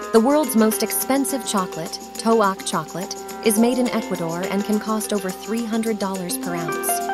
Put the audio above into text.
The world's most expensive chocolate, Toac chocolate, is made in Ecuador and can cost over $300 per ounce.